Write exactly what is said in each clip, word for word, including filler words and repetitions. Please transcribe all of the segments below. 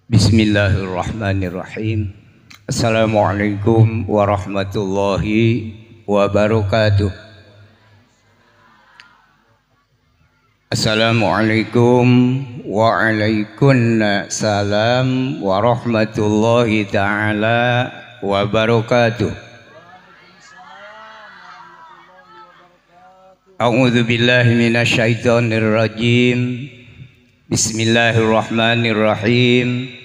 Bismillahirrahmanirrahim. Assalamualaikum warahmatullahi wabarakatuh. Assalamualaikum waalaikumsalam warahmatullahi ta'ala wabarakatuh. A'udzu billahi minasyaitonir rajim. Bismillahirrahmanirrahim.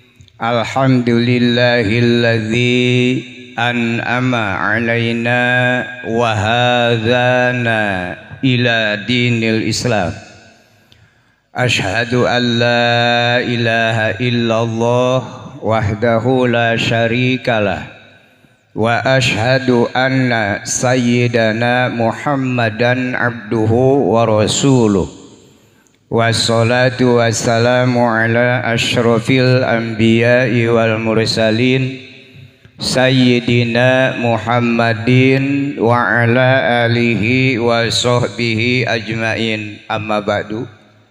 Alhamdulillahilladzi an'ama alaina wa hadzana ila dinil Islam. Asyhadu an la ilaha illallah wahdahu la syarikalah wa asyhadu anna sayyidana Muhammadan abduhu wa rasuluh. Wassalatu wassalamu ala asyrafil anbiya'i wal mursalin Sayyidina Muhammadin wa ala alihi wa sahbihi ajmain, amma ba'du.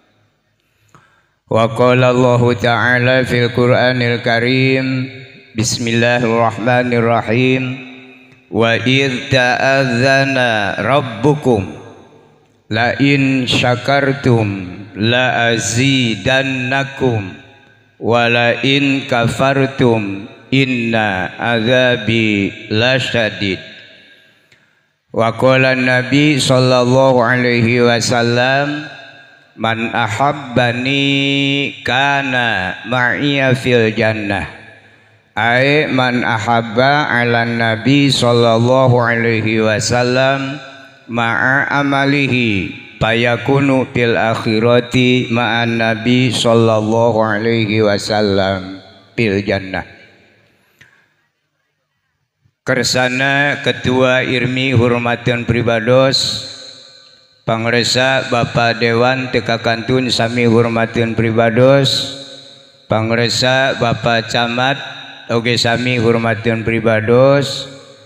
Wa qala Allahu ta'ala fil Qur'anil Karim, Bismillahirrahmanirrahim, wa idh ta'adzana rabbukum la in syakartum la azidannakum wa la in kafartum inna azabi lasyadid. Wa qala Nabi sallallahu alaihi wasallam, man ahabbani kana ma'iya fil jannah. Ai man ahabba ala Nabi sallallahu alaihi wasallam ma'a amalihi fayakunu fil akhirati ma'an Nabi sallallahu alaihi wasallam fil jannah. Kersana Ketua Irmi Hurmatan Pribados, Pangresa Bapak Dewan Tekakantun Sami Hurmatan Pribados, Pangresa Bapak Camat oge Sami Hurmatan Pribados,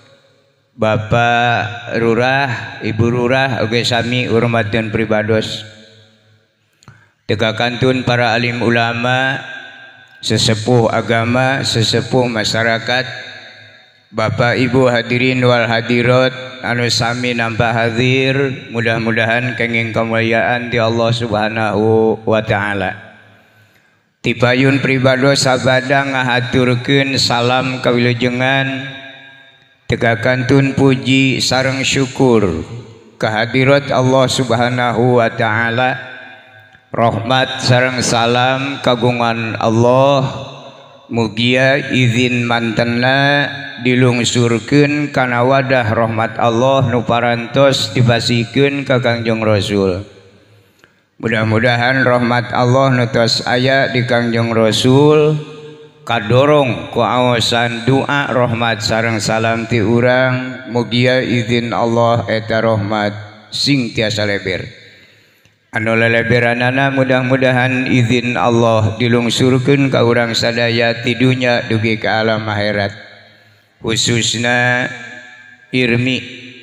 Bapak Lurah, Ibu Lurah oge sami hurmatan pribados. Tekakantun para alim ulama, sesepuh agama, sesepuh masyarakat, Bapak Ibu hadirin wal hadirat anu sami nampa hadir, mudah-mudahan kenging kemuliaan ti Allah Subhanahu wa taala. Tipayun pribados sabada ngahaturkeun salam kawilujengan, tegakantun puji sareng syukur kehadirat Allah Subhanahu wa taala. Rahmat sareng salam kagungan Allah mugia izin mantenna dilungsurkeun kana wadah rahmat Allah nu parantos dipasikeun ka Kangjeng Rasul. Mudah-mudahan rahmat Allah nu tos aya di Kangjeng Rasul kadorong ku awasan doa rahmat sareng salam ti urang mugia izin Allah eta rahmat sing tiasa leber. Anu leleberanana mudah-mudahan izin Allah dilungsurkeun ka urang sadaya ti dunya dugi ka alam akhirat. Khususna Irmi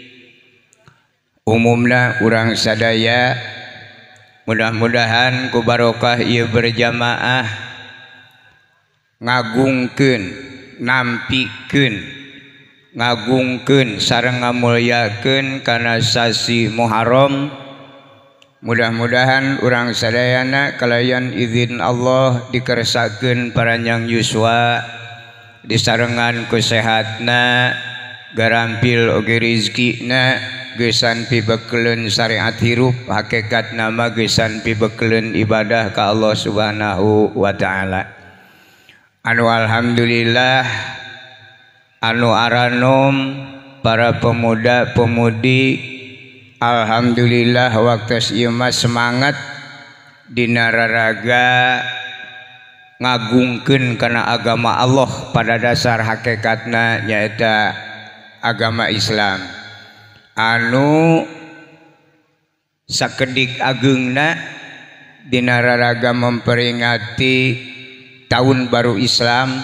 umumna urang sadaya, mudah-mudahan ku barokah ieu berjamaah ngagungkeun, nampikeun, ngagungkeun sareng ngamulyakeun kana sasi Muharram. Mudah-mudahan urang sadayana kalayan izin Allah dikersakeun paranjang yuswa, disarengan ku sehatna, garampil oge rizkina, geusan pibekeleun syariat hirup, hakikat nama geusan pibekeleun ibadah ka Allah Subhanahu wa taala. Anu alhamdulillah, anu aranom para pemuda-pemudi, alhamdulillah waktos ieu mah semangat dina raraga ngagungkeun kana agama Allah pada dasar hakikatna nyaeta agama Islam. Anu sakedik ageungna dina raraga memperingati tahun baru Islam.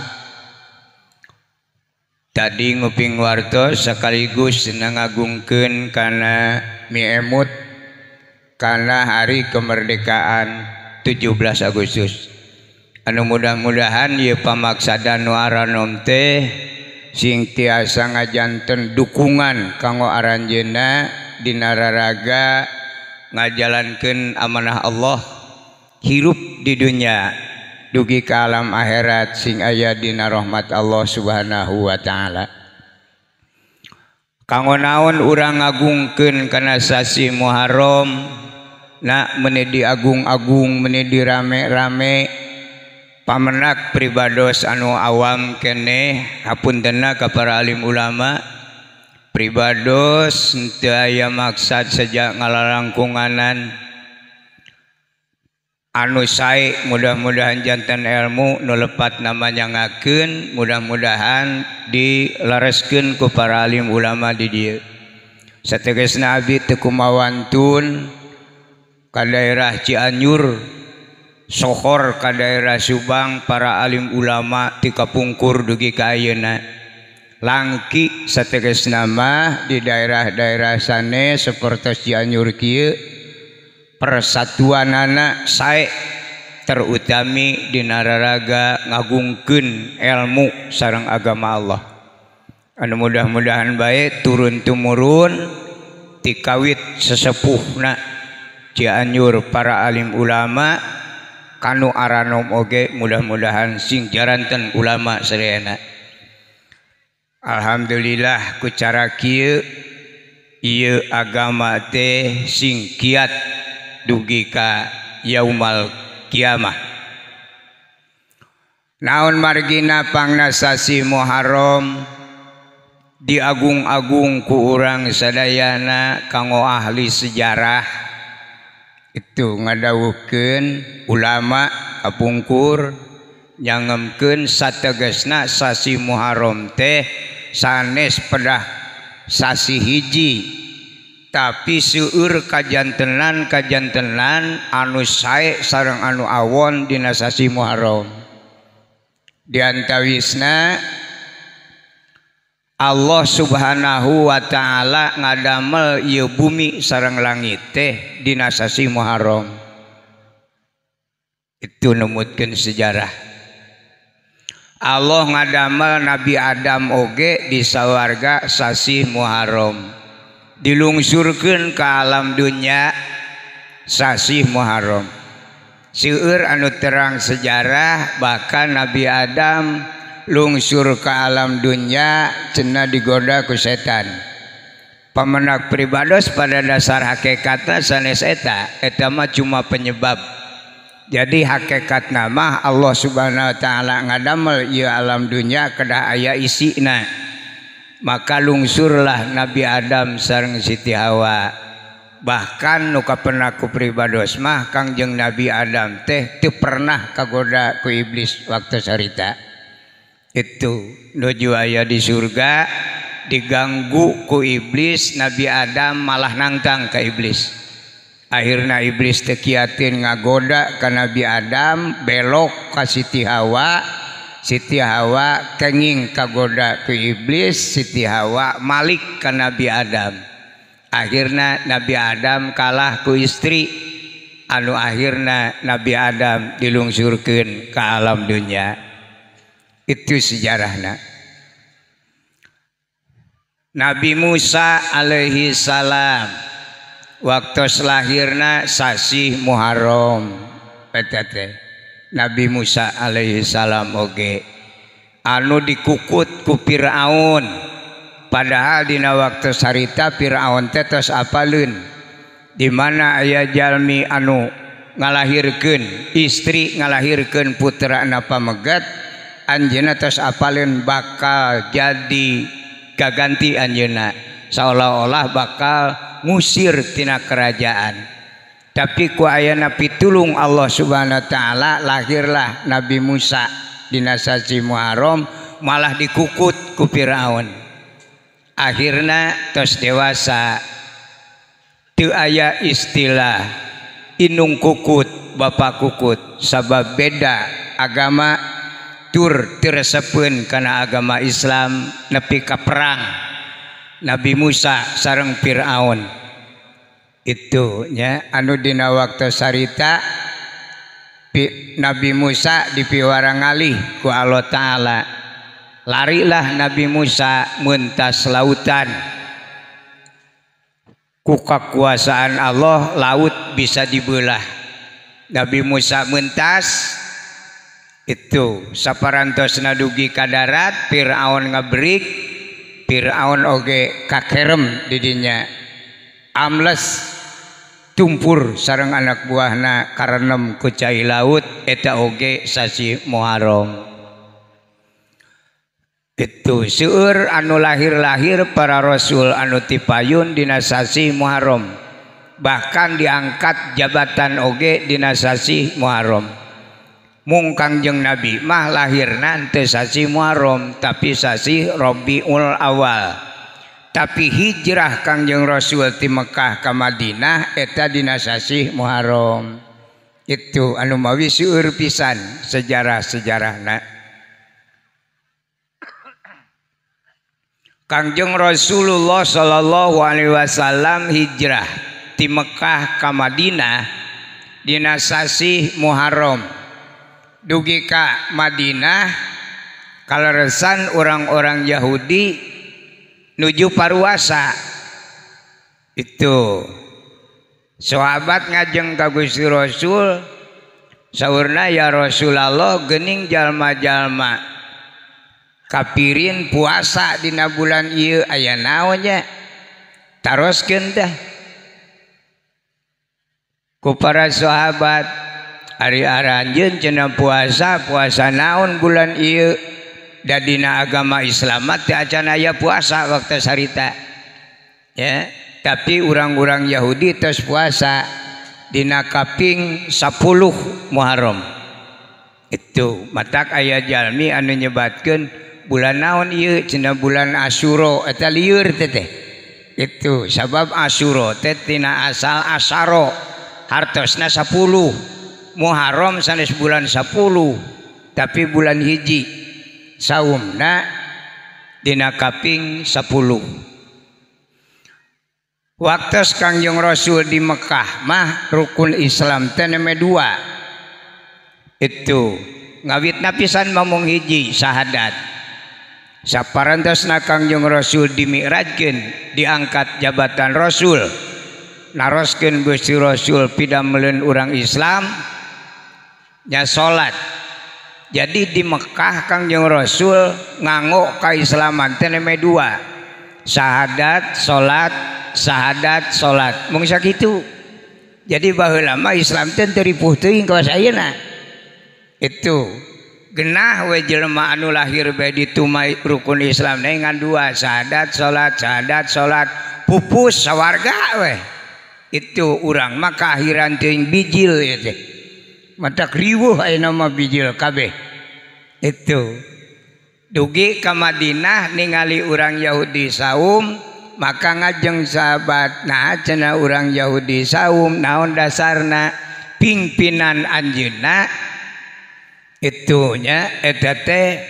Tadi nguping warto sekaligus ngagungkeun kana miemut kana hari kemerdekaan tujuh belas Agustus. anu mudah-mudahan ieu pamaksadan nu aranom teh sing tiasa ngajanten dukungan kanggo aranjeunna dina raraga ngajalankeun amanah Allah hirup di dunia dugi ka alam akhirat sing aya dina rahmat Allah Subhanahu wa taala. Kanggo naon urang ngagungkeun kana sasi Muharram na meuni diagung-agung meuni dirame-rame pamenak pribados anu awam keneh hapuntenna ka para alim ulama pribados teu aya maksad saja ngalarangkunganan anu sae mudah-mudahan janten ilmu nu lepat namanya ngakeun mudah-mudahan dilareskeun ku para alim ulama di dieu sategesna abdi teu kumawantun ka daerah Cianjur sohor ka daerah Subang para alim ulama ti kapungkur dugi ka ayeuna langki sategesna mah di daerah-daerah sane sapertos Cianjur kieu persatuanana sae terutami dina raraga ngagungkeun ilmu sareng agama Allah anu mudah-mudahan bae turun tumurun ti kawit sesepuhna Cianjur para alim ulama kanu aranom oge mudah-mudahan sing jaranten ulama sadayana. Alhamdulillah ku cara kieu ieu agama teh sing kiat dugi ka yaumal kiamah. Naon margina pangna sasi Muharram diagung-agung ku urang sadayana kanggo ahli sejarah itu ngadawuhkeun ulama kapungkur nyangemkeun sategesna sasi Muharram teh sanes pedah sasi hiji tapi seueur kajantenan kajantenan anu sae sareng anu awon dina sasi Muharram diantawisna Allah Subhanahu wa taala ngadamel ieu bumi sareng langit teh dina sasi Muharram. Itu numutkeun sejarah. Allah ngadamel Nabi Adam oge di sawarga sasi Muharram. Dilungsurkeun ka alam dunya sasi Muharram. Seueur anu terang sejarah bahkan Nabi Adam lungsur ke alam dunia cenah digoda ku setan pamenak pribados pada dasar hakikatna sanes eta eta mah cuma penyebab jadi hakikat nama Allah Subhanahu wa taala ngadamel ieu alam dunia kedah aya isina maka lungsurlah Nabi Adam sareng Siti Hawa bahkan nu kapenah ku pribados mah Kangjeng Nabi Adam teh teu pernah kagoda ku iblis waktu sarita itu nuju aya di surga diganggu ku iblis Nabi Adam malah nangtang ke iblis akhirna iblis teu kiatin ngagoda ka Nabi Adam belok ka Siti Hawa Siti Hawa kenging kagoda ku iblis Siti Hawa malik ka Nabi Adam akhirna Nabi Adam kalah ku istri anu akhirna Nabi Adam dilungsurkeun ka alam dunya. Itu sejarahna. Nabi Musa alaihi salam waktu lahirna sasi Muharram petete Nabi Musa alaihi salam oge anu dikukut ku Firaun padahal dina waktu sarita Firaun teh tos apaleun di mana aya jalmi anu ngalahirkeun istri ngalahirkeun puterana pamegat anjeunna tos apaleun bakal jadi gaganti anjeunna seolah-olah bakal ngusir tina kerajaan tapi ku ayana pitulung Allah Subhanahu wa taala lahirlah Nabi Musa dina sasi Muharram malah dikukut ku Firaun akhirna tos dewasa teu aya istilah inung kukut bapak kukut sabab beda agama tur tiresepeun kana agama Islam nepi ka perang Nabi Musa sareng Firaun itu nya anu dina waktu sarita Nabi Musa dipiwara ngalih ku Allah Ta'ala. Larilah Nabi Musa mentas lautan. Ku kekuasaan Allah laut bisa dibelah. Nabi Musa mentas itu saparantosna dugi ka darat, Firaun ngabrik, Firaun oge kakerem didinya. Amles tumpur sareng anak buahna karenem ku cai laut eta oge sasi Muharram. Itu seueur anu lahir-lahir para rasul anu tipayun dina sasi Muharram, bahkan diangkat jabatan oge dina sasi Muharram. Mung Kangjeng Nabi mah lahirna teu sasi Muharram tapi sasi Rabiul Awal. Tapi hijrah Kangjeng Rasul ti Mekah ka Madinah eta dina sasi Muharram. Itu anu mawi seueur pisan sejarah-sejarahna. Kangjeng Rasulullah sallallahu alaihi wasallam hijrah ti Mekah ka Madinah dina sasi Muharram. Dugi ka Madinah kaleresan orang-orang Yahudi nuju paruasa. Itu sahabat ngajeng ka Gusti Rasul saurna, ya Rasulullah geuning jalma-jalma kapirin puasa dina bulan ieu aya naon nya, taroskeun teh. Ku para sahabat ari aranjeun cenah puasa, puasa naon bulan ieu? Da dina agama Islam teh acan aya puasa waktu sarita. Ya, tapi urang-urang Yahudi tos puasa dina kaping sepuluh Muharram. Itu matak aya jalmi anu nyebatkeun bulan naon ieu cenah bulan Asyura eta lieur teh teh. Itu sabab Asyura teh tina asal asaro hartosna sepuluh. Muharram sanes bulan sepuluh tapi bulan hiji saumna dina kaping sepuluh. Waktu Kangjeng Rasul di Mekah mah rukun Islam teh neme dua. Itu ngawitna pisan mamung hiji syahadat. Saparantosna Kangjeng Rasul dimi'rajkeun diangkat jabatan Rasul, naroskeun Gusti Rasul pidameleun urang Islam nya salat. Jadi di Mekah Kangjeng Rasul nganggo kaislaman teh neme dua, syahadat salat, syahadat salat, mung sakitu. Jadi baheula mah Islam teh teu ripuh teuing ka ayeuna. Itu genah we jelema anu lahir bae ditumai rukun Islam ngan dua, syahadat salat, syahadat salat, pupus sawarga we. Itu urang mah kaakhiran teuing bijil ya teh. Matak riweuh ayeuna mah bijil kabeh. Itu dugi ka Madinah ningali urang Yahudi saum, maka ngajeng sahabat, nah cenah urang Yahudi saum naon dasarna? Pingpinan anjeunna itunya eta teh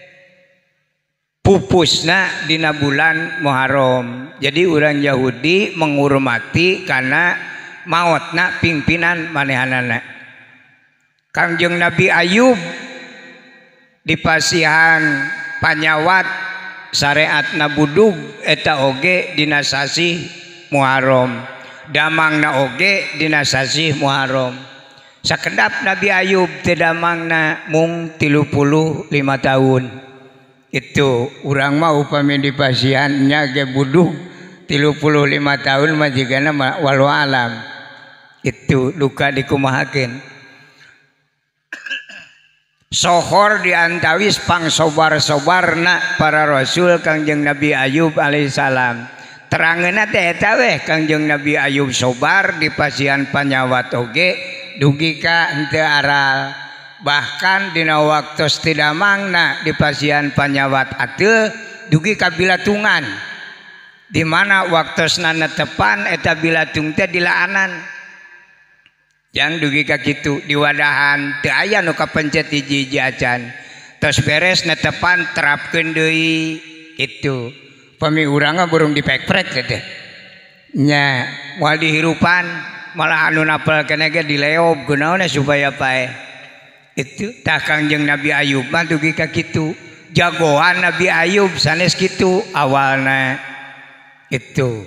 pupusna dina bulan Muharram. Jadi urang Yahudi menghormati karena maotna pimpinan manehanana. Kangjeng Nabi Ayub di pasihan panyawat syariatna budug eta oge dina sasi Muharram, damangna oge dina sasi Muharram. Sakedap Nabi Ayub teh damangna mung tilu puluh lima tahun. Itu urang mah upami di pasihannya ge budug tilu puluh lima tahun mah jigana walau alam. Itu duka dikumahakeun. Sohor diantawis pangsobar-sobarna para rasul Kangjeng Nabi Ayub alaihissalam. Terangeuna teh eta weh Kangjeng Nabi Ayub sobar di pasihan panyawat oge dugi ka henteu aral. Bahkan dina waktu tidamangna di pasihan panyawat ateu dugi ka bilatungan. Di mana waktosna netepan eta bilatung teh dilaanan. Yang dugi ka kitu di wadahan teu aya nu kapencet hiji-hiji acan. Tos beres netepan terapkeun deui kitu. Pami urang burung dipek-prek teh. Nya moal dihirupan malah anu napel keneh ge dileob kunaon supaya pae. Itu tak Kangjeng Nabi Ayub mah dugi ka kitu. Jagoan Nabi Ayub sanes kitu awalna. Itu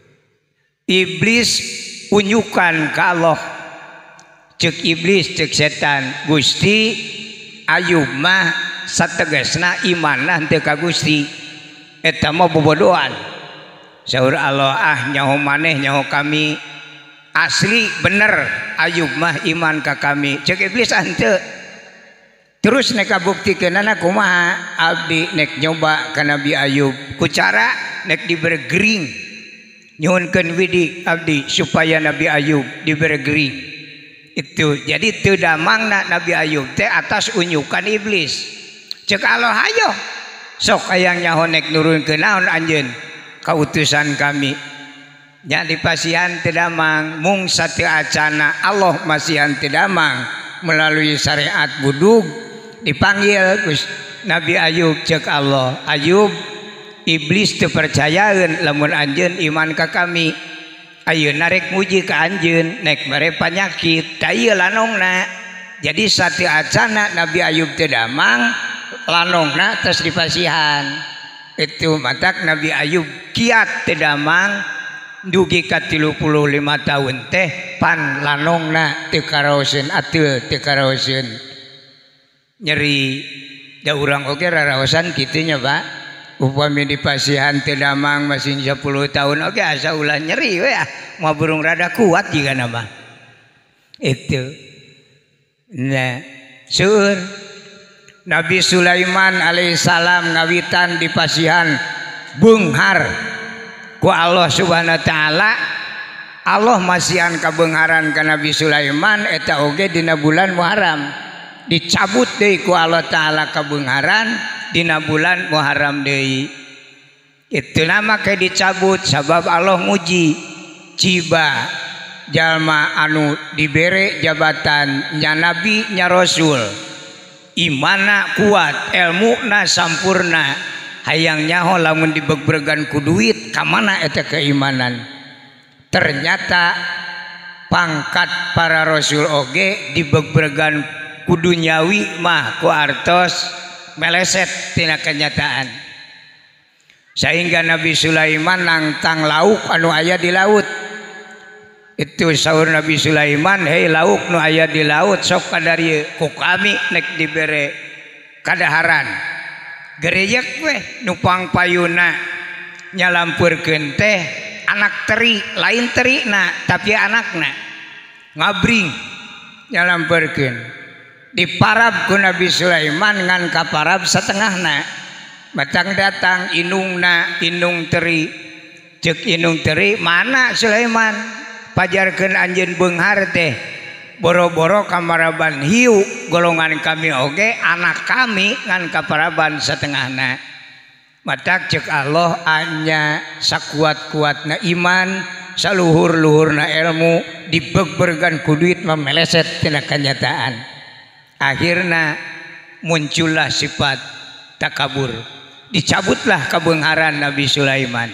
iblis unyukan ka Allah. Cek iblis cek setan Gusti Ayub mah sategasna imanna teu ka Gusti eta mah bobodohan. Saur Allah ah nyaho maneh nyaho kami asli bener Ayub mah iman ka kami cek iblis henteu. Terus nek kabuktikeunana kumaha abdi nek nyoba ka Nabi Ayub ku cara nek dibere gering nyuhunkeun widi abdi supaya Nabi Ayub dibere gering. Itu jadi teu damangna Nabi Ayub teh atas unyukan iblis. Cek Allah hayo sok hayang nyaho nek nurunkeun naon anjeun kautusan kami. Nya dipasihan teu damang mung sateu acana Allah masihan teu damang melalui syariat budug dipanggil Nabi Ayub cek Allah Ayub iblis teu percayaeun lamun anjeun iman ka kami. Ayeuna rek muji ka anjeun nek mere panyakit da ieu lanongna. Jadi sateu acana Nabi Ayub teu damang lanongna tos dipasihan. Itu matak Nabi Ayub kiat teu damang dugi ka tilu puluh lima tahun teh pan lanongna teu karaoseun ateul teu karaoseun. Nyeri da urang oge raraosan kitu nya Pak. Upami dipasihan teu damang masih sepuluh tahun oge asa ulah nyeri we ah mau burung rada kuat juga nama. Itu. Nah, seueur Nabi Sulaiman alaihissalam ngawitan dipasihan beunghar ku Allah Subhanahu wa taala. Allah masihan kabeungharan ka Nabi Sulaiman eta oge dina bulan Muharram. Dicabut deui ku Allah taala kabeungharan dina bulan Muharram deui. Itu nama ke dicabut sabab Allah nguji ciba jalma anu dibere jabatan nya nabi nya rasul imana kuat ilmuna sampurna hayang nyaho lamun dibeg-beregan ku duit kamana eta keimanan. Ternyata pangkat para rasul oge dibeg-beregan ku dunyawi mah ku artos meleset tina kenyataan. Sehingga Nabi Sulaiman nangtang lauk anu aya di laut. Itu saur Nabi Sulaiman, hei lauk nu aya di laut sok kadarieu ku kami nek dibere kadaharan. Gereyek we nu pangpayuna nyalampurkeun teh anak teri lain terina tapi anakna ngabring nyalampurkeun. Diparab ku Nabi Sulaiman ngan kaparab setengahna batang datang inungna inung teri cek inung teri mana Sulaiman pajarkeun anjeun beunghar teh boro-boro kamaraban hiu golongan kami oge anak kami ngan kaparaban setengahna. Matak cek Allah anya sakuat-kuatna iman saluhur-luhurna ilmu dibeg-beregan ku duit memeleset tina kenyataan. Akhirnya muncullah sifat takabur, dicabutlah kabeungharan Nabi Sulaiman.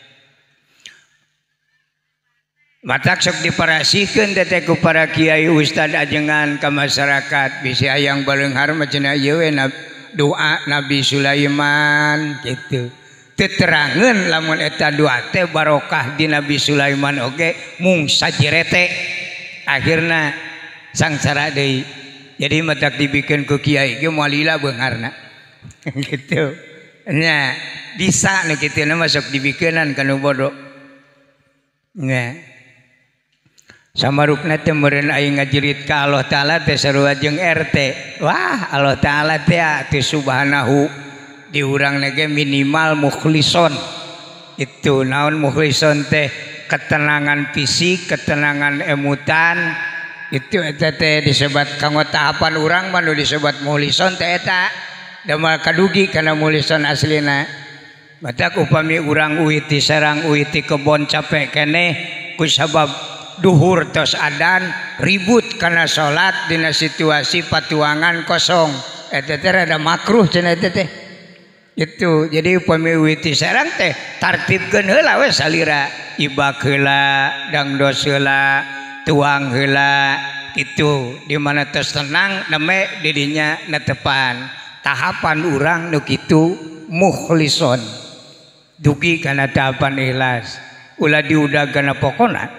Matak sok diparasikeun teh ku para kiai ustad ajengan ka masyarakat bisi hayang baleunghar mah cenah ieu we doa Nabi Sulaiman kitu. Teu terangeun lamun eta doa teh barokah di Nabi Sulaiman oge mung sajirete. Akhirna sangsara deui. Jadi matak dibikin ku kiai ge moalila beungharna. Gitu. Nya bisa nih kitu na masuk dibikeunnan kanu bodoh. Nya. Samarupna teh meureun aing ngajerit ka Allah taala teh sarua jeung R T. Wah, Allah taala teh teu subhanahu di urang ge minimal mukhlison. Itu naon mukhlison teh ketenangan fisik, ketenangan emutan. Itu eta teh disebut kanggo tahapan urang mah nu disebut muhlison teh eta damal kadugi kana muhlison aslina. Matak upami urang uwi ti sarang uwi ti kebon capek keneh ku sabab duhur tos adan ribut kana salat dina situasi patuangan kosong eta teh rada makruh cenah eta teh. Itu jadi upami uwi ti sarang teh tartibkeun heula we salira ibak heula dangdos heula tuang heula itu di mana tos tenang neme didinya netepan tahapan urang nu kitu mukhlison dugi kana tahapan ikhlas ulah diudag kana pokona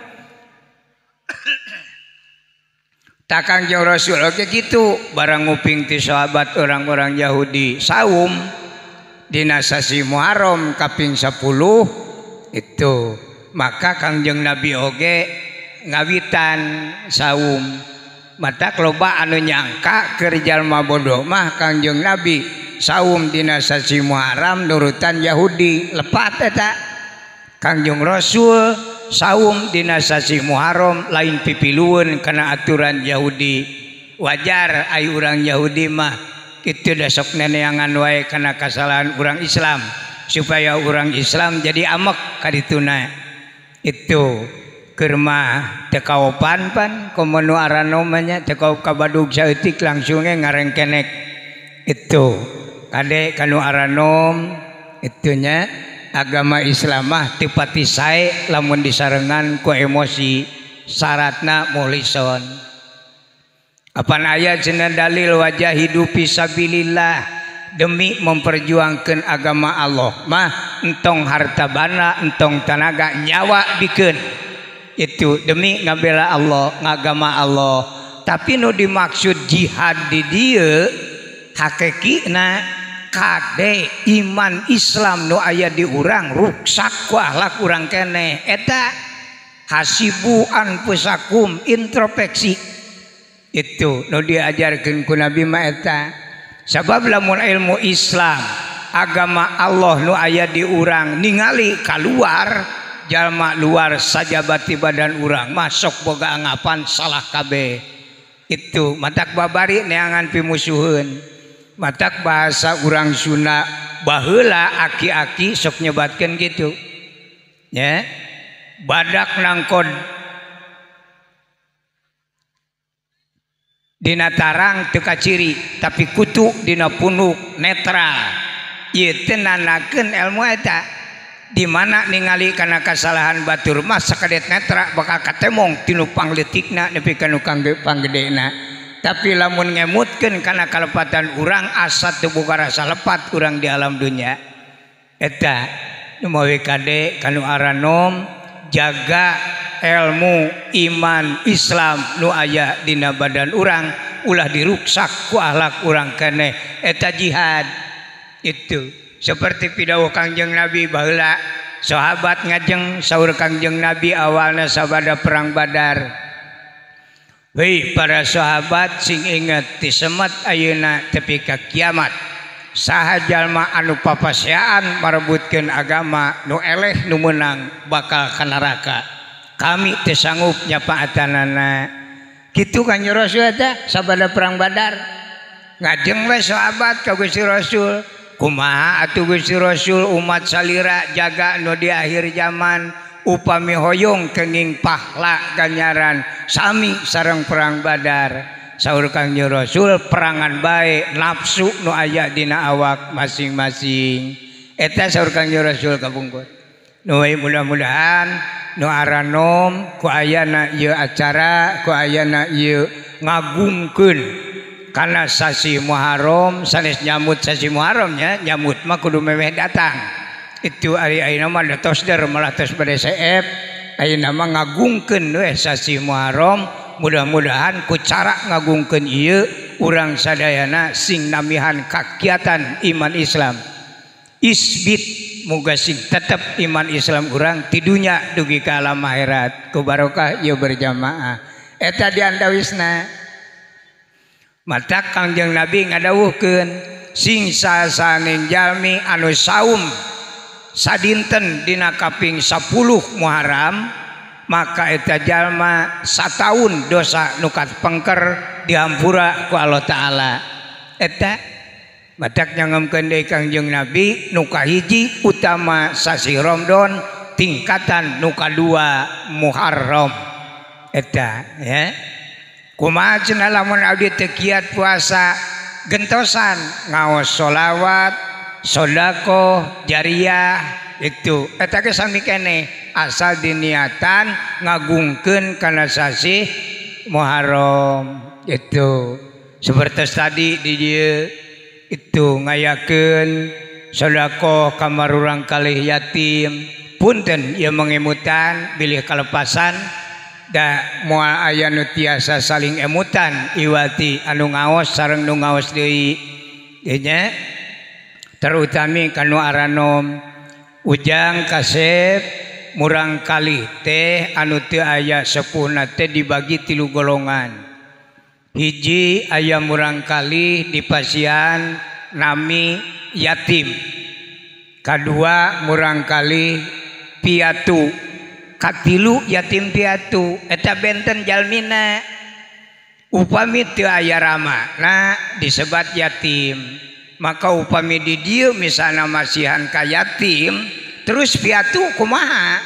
takang jeung Rasul oge kitu barang nguping ti sahabat orang-orang Yahudi saum dina sasi Muharram kaping sepuluh itu maka Kangjeng Nabi oge ngawitan saum mata loba anu nyangka keur jalma bodoh mah Kangjeng Nabi saum dina sasi Muharram nurutan Yahudi lepat eta Kangjeng Rasul saum dina sasi Muharram lain pipilueun kana aturan Yahudi wajar ai urang Yahudi mah kitu da sok neneangan wae kana kasalahan urang Islam supaya urang Islam jadi amek kadituna itu keur mah teu kaopan pan komo nu aranom nya teu kaop ka badug saeutik langsung ge ngarengkenek itu kade kanu aranom itunya agama Islam mah teu pati sae lamun disarengan ku emosi syaratna mulison apan aya cenah dalil wajah hidup fisabilillah demi memperjuangkan agama Allah mah entong harta bana entong tenaga nyawa bikeun itu demi ngabela Allah ngagama Allah tapi nu dimaksud jihad di dieu hakikina kade iman Islam nu aya di urang ruksak ku akhlak urang keneh eta hasibu anfusakum introspeksi itu nu diajarkeun ku Nabi mah eta sabab lamun ilmu Islam agama Allah nu aya di urang ningali kaluar jalma luar sajabati badan urang masuk boga anggapan salah kabeh itu matak babari neangan pimusuheun matak bahasa urang Sunda baheula aki-aki sok nyebatkeun gitu ya badak nangkod dina tarang teu kaciri tapi kutu dina punuk netral ieu teh nanakeun ilmu eta di mana ningali kana kasalahan batur mah sakadet netra bakal katemong tinu pangleutikna nepi ka nu panggedena tapi lamun ngemutkeun kana kalepatan urang asa teu boga rasa lepat urang di alam dunia eta nu mawe kade kanu aranom jaga ilmu iman Islam nu aya dina badan urang ulah diruksak ku akhlak urang keneh eta jihad itu seperti pidawuh Kangjeng Nabi baheula sahabat ngajeng saur Kangjeng Nabi awalna sabada perang Badar hei para sahabat sing inget ti semet ayeuna tepi ka kiamat saha jalma anu papaseaan marebutkeun agama nu eleh nu meunang bakal ka neraka kami teu sanggup nyapaatanana kitu kan Rasul eta sabada perang Badar ngajeng we sahabat ka Gusti Rasul kumaha atuh Gusti Rasul umat salira jaga nu di akhir zaman upami hoyong kenging pahla ganjaran sami sareng perang Badar saur Kangjeng Rasul perangan bae nafsu nu aya dina awak masing-masing eta saur Kangjeng Rasul kabungkut nu mudah-mudahan nu aranom ku ayana ieu acara ku ayana ieu ngagungkeun kana sasi Muharram sanes nyamut sasi Muharram nya nyamut mah kudu memeh datang itu ari ayeuna mah tos der malah tos bade seep ayeuna mah ngagungkeun we sasi Muharram mudah-mudahan ku cara ngagungkeun ieu urang sadayana sing namihan kakiatan iman Islam isbit muga sing tetep iman Islam urang ti dunya dugi ka alam akhirat ku barokah ieu berjamaah eta diandawisna mata Kangjeng Nabi ngadawuhkeun sing sasaning jalmi anu saum sadinten dina kaping sepuluh Muharram maka eta jalma sataun dosa nu katpengker dihampura ku Allah taala eta badak nyangemkeun deui Kangjeng Nabi nu kahiji utama sasi Ramadan tingkatan nu kadua Muharram eta ya kumaha cenah lamun abdi teu kiat puasa gentosan ngaos sholawat sedekah jariyah itu eta ge sami keneh asal diniatan ngagungkeun kana sasi Muharram itu seperti tadi di dia itu ngayakeun sedekah kamar urang kalih yatim punten ieu mengemutan bilih kalepasan da moal aya nu tiasa saling emutan iwati anu ngaos sareng nu ngaos deui nya terutami kanu aranom ujang kasep murang kali teh anu teu aya sepuhna teh dibagi tilu golongan. Hiji aya murang kali di pasiean nami yatim. Kadua murang kali piatu. Katilu yatim piatu eta benten jalmina. Upami teu aya ramana disebat yatim. Maka upami di dieu misalna masihan ka yatim terus piatu kumaha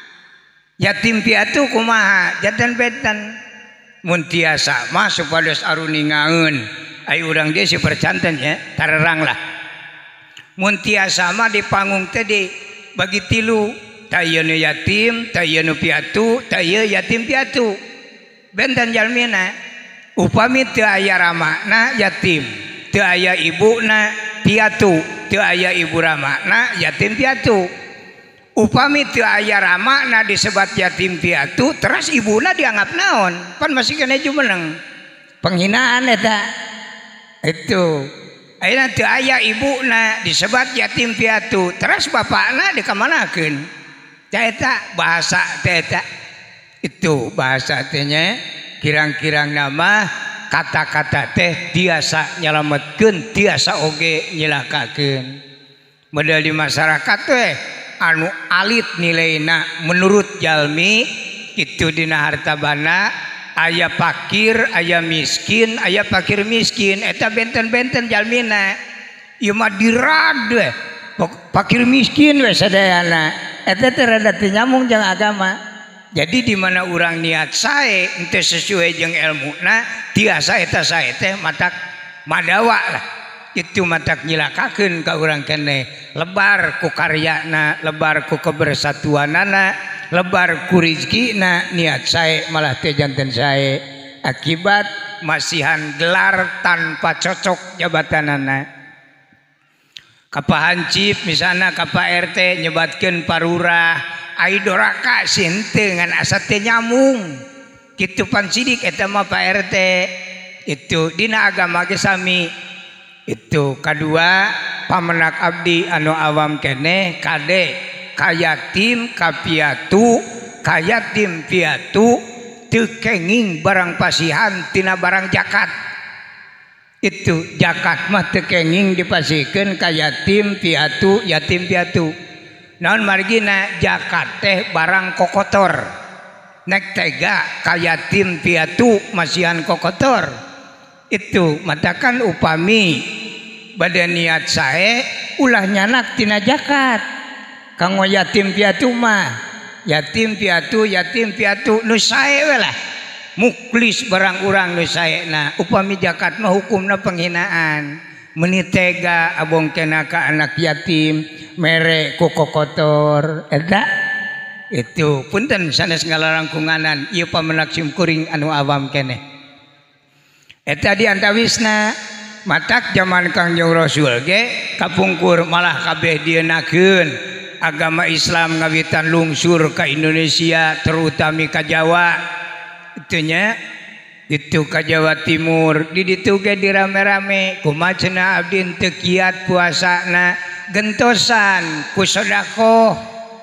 yatim piatu kumaha jantan benten mun tiasa mah supados aruningaeun ai urang dia si percanten ya tarerang lah mun tiasa mah di panggung teh di bagi tilu tayeu nu yatim tayeu nu piatu tayeu yatim piatu benten jalmina upami teu aya ramana yatim teu aya ibuna piatu teu aya ibu ramana yatim piatu. Upami teu aya ramana disebat yatim piatu terus ibuna dianggap naon pan masih kena jumeneng penghinaan eta itu ayeuna teu aya ibuna disebat yatim piatu terus bapakna dikamanakeun teh eta bahasa teh eta itu bahasa teh nya kirang-kirang nama kata-kata teh tiasa nyelametkeun tiasa oge nyilakakeun model di masyarakat teh anu alit nilaina menurut jalmi itu dina hartabana aya fakir aya miskin aya fakir miskin eta benten-benten jalmina ieu mah dirad we fakir miskin we sadayana eta teh rada teu nyambung jeung agama jadi di mana urang niat sae henteu sesuai jeung ilmuna tiasa eta sae teh matak madawa lah itu matak nyilakakeun ka urang keneh lebar ku karyana lebar ku kebersatuanana lebar ku rezekina niat sae malah teh janten sae akibat masihan gelar tanpa cocok jabatanana kapahancip misalna ka Pak R T nyebatkeun parurah ai doraka sinte ngan asa teh nyamung kitu pan sidik eta mah Pak R T itu dina agama ge sami itu kedua pamenak abdi anu awam keneh kade kayatim kapiatu kayatim piatu teu kenging barang pasihan tina barang zakat itu zakat mah teu kenging dipasikeun ka yatim piatu yatim piatu naon margina zakat teh barang kokotor nek tega ka yatim piatu masihan kokotor itu matakan upami badan niat sae ulah nyanak tina zakat kanggo yatim piatu mah yatim piatu yatim piatu nu sae we lah muklis barang urang nu saena upami zakat mah hukumna penghinaan meuni tega abongkeun ka anak yatim mere ku kokotor eta itu punten sanes ngalarangkunganan ieu pamenak simkuring anu awam keneh eta di antawisna matak zaman Kangjeng Rasul ge kapungkur malah kabeh dienakeun agama Islam ngawitan lungsur ka Indonesia terutami ka Jawa itunya itu ka Jawa Timur di ditu ge dirame-rame kumaha cenah abdi teu kiat puasana gentosan ku sedekah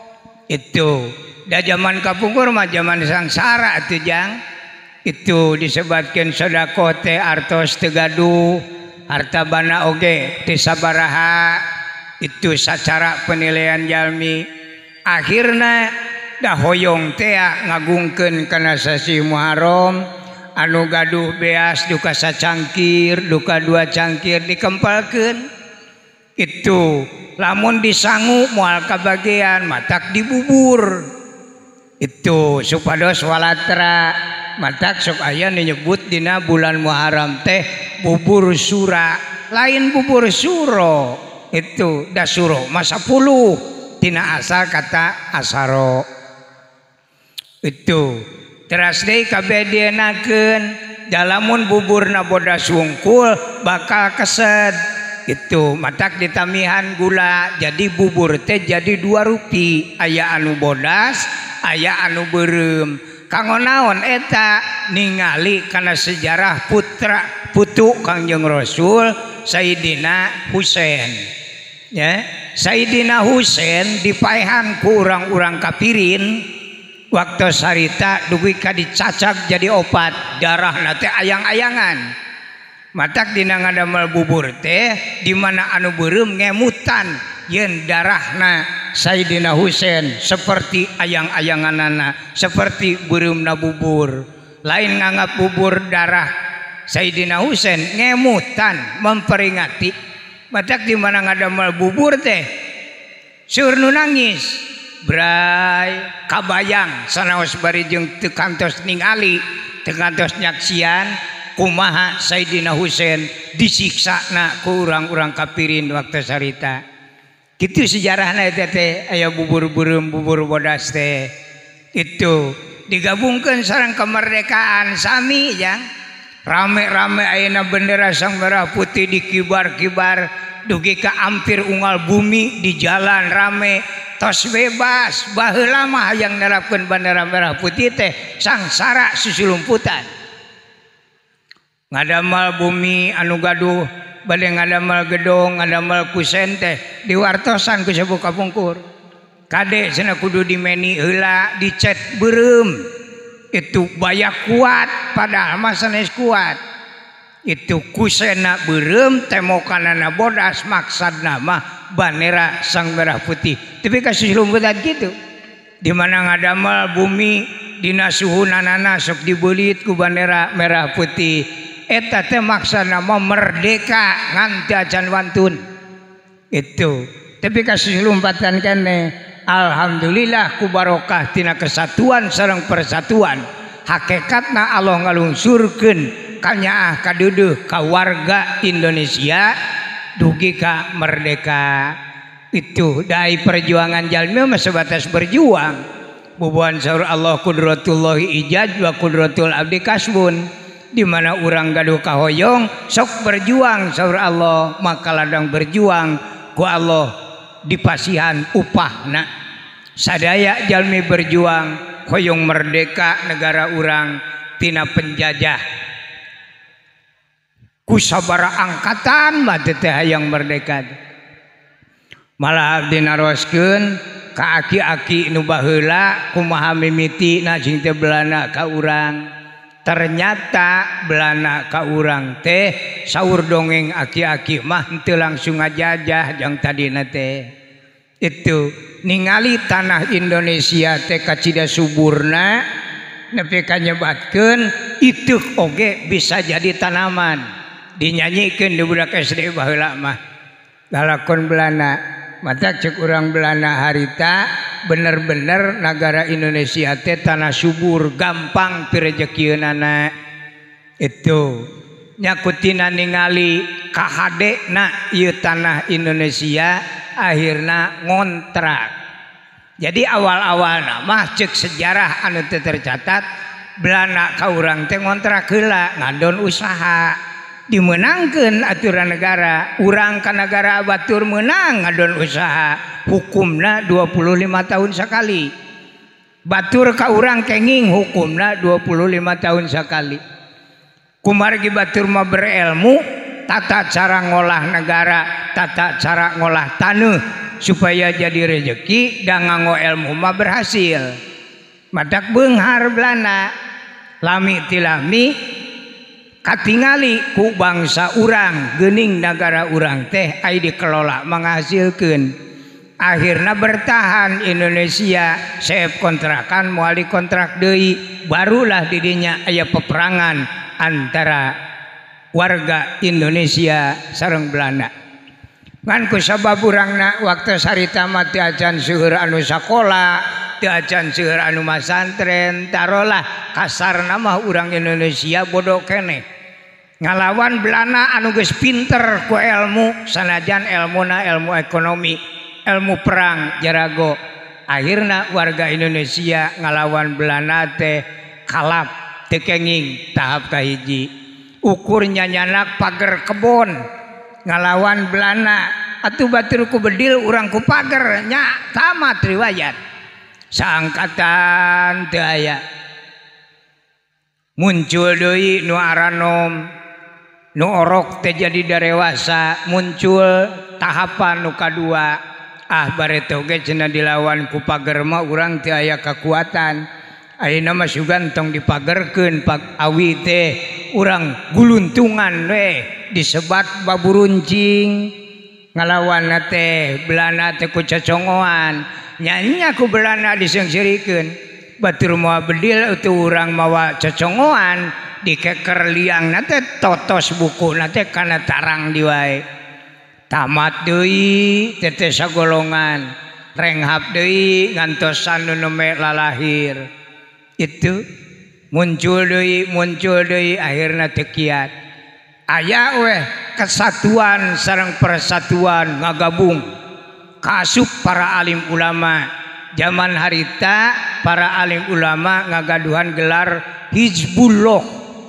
itu da zaman kapungkur mah zaman sangsara atuh jang itu disebutkan sedekah teh artos teu gaduh harta bana oge teu sabaraha itu sacara penilaian jalmi akhirna da hoyong teh ngagungkeun kana sasi Muharram anu gaduh beas duka sacangkir duka dua cangkir dikempalkeun itu lamun disangu moal kabagean matak dibubur itu supados walatra matak sok aya nyebut dina bulan Muharram teh bubur sura lain bubur suro itu da suro masa puluh tina asal kata asaro itu teras deui kabedenakeun dalamun buburna bodas wungkul bakal kesed gitu matak ditamihan gula jadi bubur teh jadi dua rupi aya anu bodas aya anu beureum kanggo naon eta ningali kana sejarah putra putu Kangjeng Rasul Sayyidina Husain ya Sayyidina Husain dipaehan ku urang-urang kapirin waktu sarita dugi ka dicacak jadi opat darahna teh ayang-ayangan matak dina ngadamel bubur teh di mana anu beureum ngemutan yen darahna Sayyidina Husain seperti ayang-ayanganana seperti beureumna bubur lain nganggap bubur darah Sayyidina Husain ngemutan memperingati matak di mana ngadamel bubur teh seueur nu nangis bray kabayang sanaos bari jeung teu kantos ningali teu kantos nyaksian kumaha Sayyidina Husain disiksana ku urang-urang kapirin waktu sarita kitu sejarahna eta teh aya bubur beureum bubur bodas teh itu digabungkeun sareng kemerdekaan sami ya rame-rame ayeuna bendera sang merah putih dikibar-kibar dugi ka ampir unggal bumi di jalan rame tos bebas baheula mah hayang nerapkeun bendera merah putih teh sangsara susulumputan ngadamel bumi anu gaduh bade ngadamel gedong ngadamel kusen teh diwartosan ku sabuk kapungkur kade cenah kudu dimeni heula dicet beureum itu baya kuat padahal mah sanes kuat itu kusena beureum temokanana bodas maksadna mah bendera sang merah putih tapi kasih lumputan gitu di mana ngadamel bumi dina suhunanana sok dibeulit ku bendera merah putih eta teh maksana mah merdeka nganti acan wantun itu tapi kasih lompatan kene alhamdulillah ku barokah tina kesatuan sareng persatuan hakikatna Allah ngalungsurkeun kanyaah kaduduh ka warga Indonesia dugi ka merdeka itu dai perjuangan jalmi mah sebatas berjuang bubuhan saur Allah kudratullahi ijaz wa kudratul abdi kasbun di mana urang gaduh kahoyong sok berjuang saur Allah maka ladang berjuang ku Allah dipasihan upahna sadaya jalmi berjuang hoyong merdeka negara urang tina penjajah ku sabara angkatan mah teh hayang merdeka malah abdi naroskeun ka aki-aki nu baheula kumaha mimiti na sing teh belana ka urang ternyata belana ka urang teh saur dongeng aki-aki mah henteu langsung ngajajah jang tadina teh itu ningali tanah Indonesia teh kacida suburna nepi ka nyebatkeun itu oge bisa jadi tanaman dinyanyikeun di budak S D baheula mah lalakon belana mata cek urang belana harita bener-bener negara Indonesia teh tanah subur gampang pirejekieunana itu nyakutina ningali kahadena ieu tanah Indonesia akhirna ngontrak jadi awal-awalna mah cek sejarah anu teu tercatat belana ka urang teh ngontrak heula ngadon usaha dimenangkeun aturan negara urang ka negara batur menang ngadon usaha hukumna dua puluh lima tahun sekali batur ka urang kenging hukumna dua puluh lima tahun sekali kumargi batur mah berilmu tata cara ngolah negara tata cara ngolah taneuh supaya jadi rezeki dan nganggo ilmu mah berhasil madak beunghar belana lami tilami katingali ku bangsa urang geuning negara urang teh ai dikelola menghasilkeun akhirna bertahan Indonesia seep kontrakan moali kontrak deui barulah didinya aya peperangan antara warga Indonesia sareng Belanda ngan ku sabab urangna waktu sarita mah teu acan seueur anu sakola teu acan seueur anu masantren tarolah kasarna mah urang Indonesia bodoh keneh ngalawan Belanda anu geus pinter ku ilmu sanajan ilmuna ilmu ekonomi ilmu perang jarago akhirna warga Indonesia ngalawan Belanda teh kalap tekenging tahap kahiji ukurnya nyanak pagar kebon ngalawan Belanda atuh batur ku bedil urang ku pagar nya tamat riwayat saangkatan teu aya muncul deui nu aranom nu orok teh jadi darewasa muncul tahapan nu kadua ah barete oge cenah dilawan ku pager mah urang teu aya kakuatan ayeuna mah sugantong dipagerkeun pak awi teh urang guluntungan we disebat baburuncing ngalawan teh Belanda teh ku cocongoan nyanya ku Belanda disengsirikeun batur moal bedil utuh urang mawa cocongoan dikeker liang nate totos buku nate kana tarang diwae tamat deui tete sagolongan renghap deui ngantosan nu neme lalahir itu muncul deui muncul deui akhirna teu kiat aya weh kesatuan sareng persatuan ngagabung kasuk para alim ulama zaman harita para alim ulama ngagaduhan gelar Hizbullah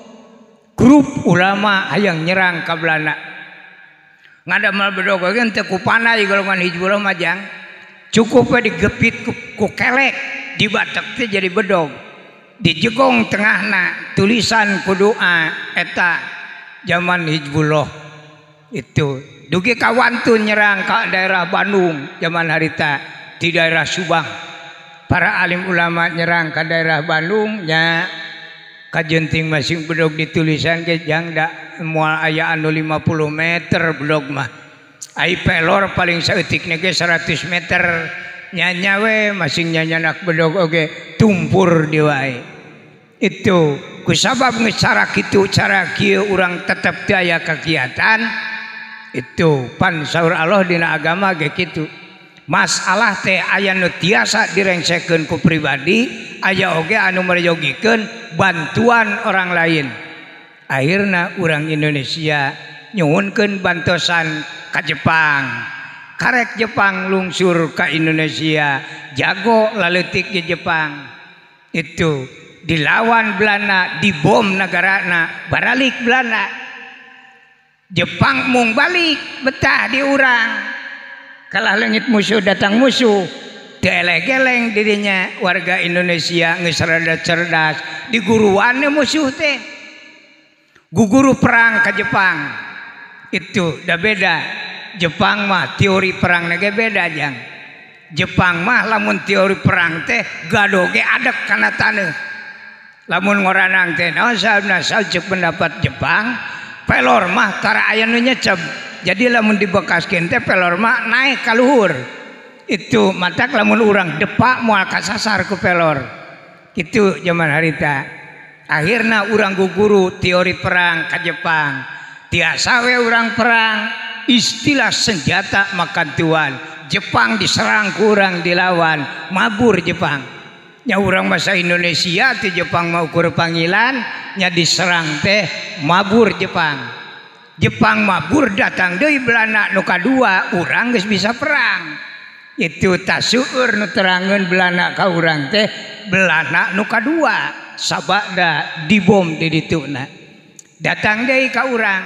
grup ulama hayang nyerang ka Belanda ngadamal bedog ge teu ku panai golongan Hizbullah majang cukup we digepit ku, ku kelek dibatek teh jadi bedog dijegong tengahna tulisan ku doa eta zaman Hizbullah itu dugi kawantun nyerang ka daerah Bandung zaman harita di daerah Subang para alim ulama nyerang ka daerah Bandung nya kajenting masing bedog ditulisan ke jang da moal aya anu lima puluh meter bedog mah ai pelor paling saeutikna ge seratus meter nyanya we masing nyanyanak bedog oge tumpur di wae itu kusabab geus cara kitu cara kieu urang tetep teu aya kagiatan itu pan saur Allah dina agama ge kitu masalah teh aya nu tiasa direngsekeun ku pribadi aya oge anu merjogikeun bantuan orang lain akhirna urang Indonesia nyuhunkeun bantosan ka Jepang karek Jepang lungsur ka Indonesia jago laleutik di Jepang itu dilawan Belanda dibom nagarana baralik Belanda Jepang mung balik betah di urang kalah leungit musuh datang musuh geleng-geleng dirinya warga Indonesia geus rada cerdas diguruannya musuh teh guguru perang ke Jepang itu dah beda Jepang mah teori perang ge beda jang Jepang mah lamun teori perang teh gadoge adek kana taneuh lamun ngoranang teh naon sabna sajek pendapat Jepang pelor mah tara aya nu nyecep jadi lamun dibekaskeun teh pelor mah naik ka luhur itu matak lamun urang depak moal kasasar ku pelor itu zaman harita akhirna urang guguru teori perang ka Jepang tiasa we urang perang istilah senjata makan tuan Jepang diserang ku urang dilawan mabur Jepang nya urang masa Indonesia ti Jepang mau ukur panggilan nya diserang teh mabur Jepang Jepang mabur datang deui Belanda nu kadua urang geus bisa perang itu tasueur nu terangeun Belanda ka urang teh Belanda nu kadua sabada dibom di dituna datang deui ka urang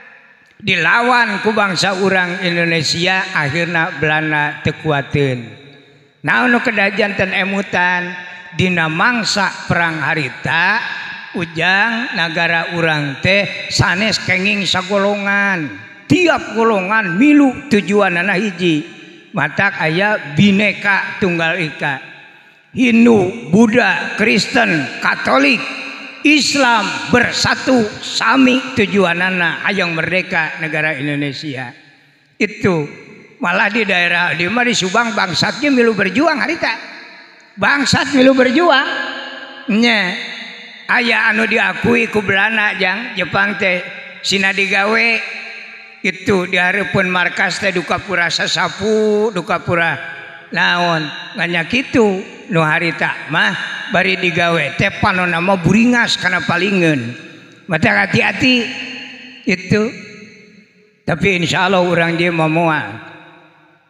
dilawan ku bangsa urang Indonesia akhirna Belanda teu kuateun naon nu kedajan ten emutan dina mangsa perang harita ujang negara urang teh sanes kenging sagolongan tiap golongan milu tujuanana hiji matak aya bineka tunggal ika Hindu Buddha Kristen Katolik Islam bersatu sami tujuanana hayang merdeka negara Indonesia itu malah di daerah di mah di Subang bangsatnya milu berjuang harita bangsat milu berjuang nya aya anu diakui ku Belanda jang Jepang teh sina digawe itu dihareupeun markas teh Dukapura sasapu Dukapura naon nganya kitu nu harita mah bari digawe teh panonna mah buringas kana palingeun mata hati-hati itu tapi insyaallah urang dia mah moal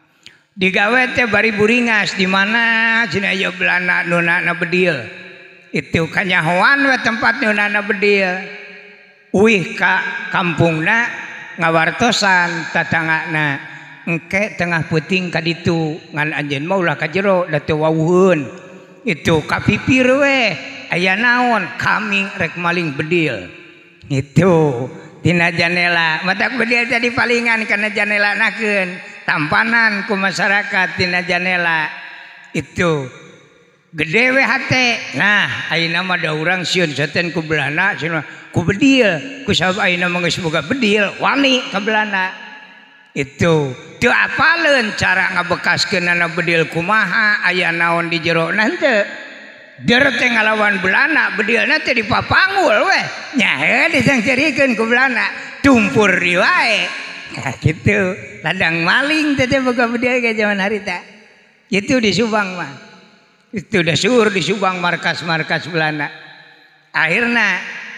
digawe teh bari buringas di mana cenah aya Belanda nu na bedil itu kanyahoan we tempat nyunana bedil uih ka kampungna ngawartosan tatanggana engke tengah puting ka ditu ngan anjeun mah ulah ka jero da teu wawuheun itu kapipir we aya naon kami rek maling bedil itu tina janela matak bedil tadi palingan kana janela nakeun tampanan ku masyarakat tina janela itu gede we hate nah ayeuna mah da urang sieun saten ku belana cenah ku bedil ku sabab ayeuna mah geus boga bedil wani ka belana itu teu apaleun cara ngabekaskeunana bedil kumaha aya naon di jero na henteu der teh ngalawan belana bedilna teh dipapangul we nya heuh disangcerikeun ku belana tumpur di wae nah kitu ladang maling teh boga bedil ge zaman harita itu di Subang mah itu udah suur di Subang markas-markas Belanda akhirnya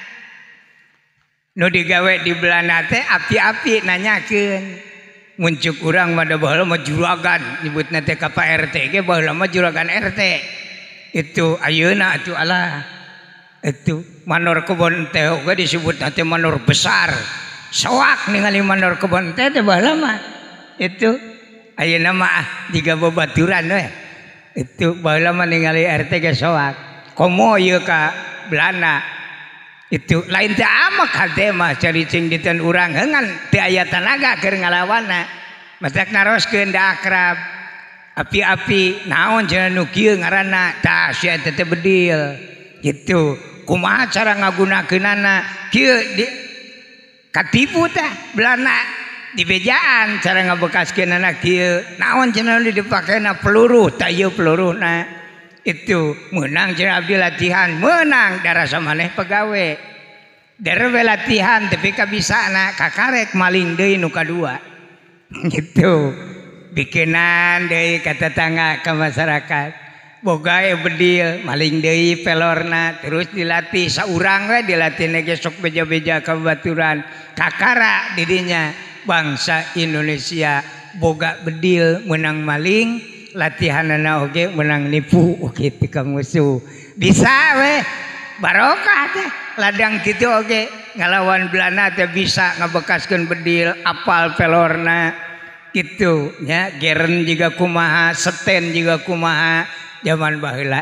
nu digawe di Belanda teh api-api nanyakeun muncul urang mah da baheula mah juragan nyebutna teh ka Pak R T ge baheula mah juragan R T itu ayeuna atuh alah itu manor kebon teh oge disebutna teh manor besar soak ningali manor kebon teh teh baheula mah itu ayeuna mah jiga babaturan we itu baheula mah ningali R T ge soak komo ieu ka Belanda itu lain teh amak hade mah caricing diteun urang heungan teu aya tanaga keur ngalawanna matak naroskeun da akrab api-api naon cenah nu kieu ngaranna tah sia teh teh bedil gitu kumaha cara ngagunakeunana kieu di katipu tah Belanda di bejaan cara ngabekaskeun anak kieu naon cenah nu dipakena peluru tah ieu peluruna itu menang cenah abdi latihan menang darasa maneh pegawe darewe latihan tapi kabisana kakarek maling deui nu kadua gitu bikinan deui ka tetangga ka masyarakat boga bedil maling deui pelorna terus dilatih saurang we dilatih ge sok beja-beja ka baturan kakara didinya bangsa Indonesia boga bedil menang maling latihanana oge menang nipu kitu ka musuh bisa we barokah teh ladang kitu oge ngalawan Belanda teh bisa ngabekaskeun bedil apal pelorna kitu nya geren juga kumaha seten juga kumaha zaman baheula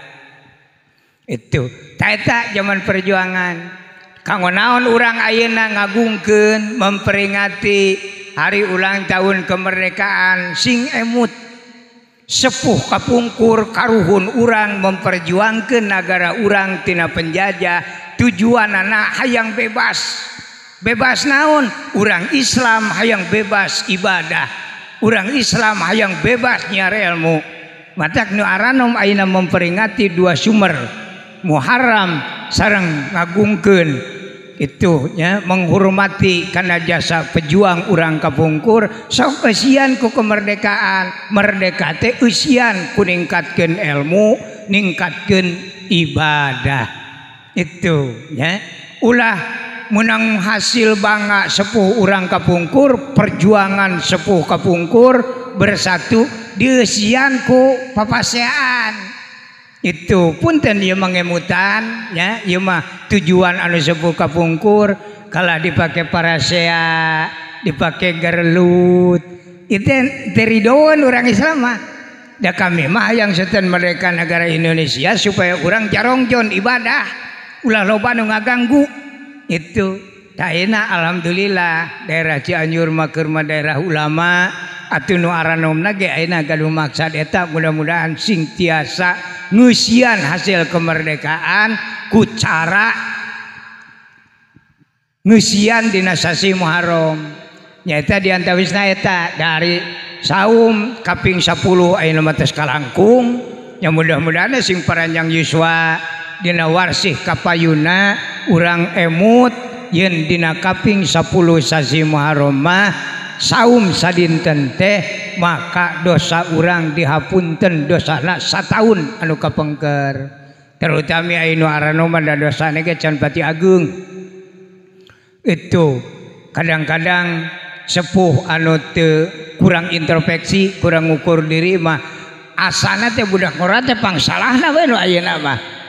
itu tah eta zaman perjuangan kanggo naon urang ayeuna ngagungkeun memperingati hari ulang tahun kemerdekaan sing emut sepuh kapungkur karuhun urang memperjuangkeun negara urang tina penjajah tujuanana hayang bebas bebas naon urang Islam hayang bebas ibadah urang Islam hayang bebas nyari ilmu matak nu aranom ayeuna memperingati dua sumber Muharram sareng ngagungkeun itu nya menghormati karena jasa pejuang urang kapungkur sok eusian ku kemerdekaan merdeka teh eusian ku ningkatkeun ilmu ningkatkeun ibadah itu nya ulah menang hasil bangga sepuh urang kapungkur perjuangan sepuh kapungkur bersatu dieusian ku papasean itu punten ieu mangemutan nya ieu mah tujuan anu sepuh kapungkur kalah dipake parasea dipake gerlut itu teridoan orang Islam mah da kami mah yang seten mereka negara Indonesia supaya orang jarongjon ibadah ulah loba nu ngaganggu itu taena alhamdulillah daerah Cianjur mah keur daerah ulama atuh nu aranomna ge ayeuna gaduh maksad eta mudah-mudahan sing tiasa ngeusian hasil kemerdekaan ku cara ngeusian dina sasi Muharram nyaeta diantawisna eta dari saum kaping sepuluh ayeuna mah tos kalangkung nya mudah-mudahan sing paranjang yuswa dina warsih kapayuna urang emut yen dina kaping sepuluh sasi Muharram mah saum sadinten teh maka dosa urang dihapunten dosana sataun anu kapengker terutami anu aranom da dosana ge can pati agung itu kadang-kadang sepuh anu teu kurang introspeksi kurang ngukur diri mah asana teh budak ngora teh pangsalahna we nu ayeuna mah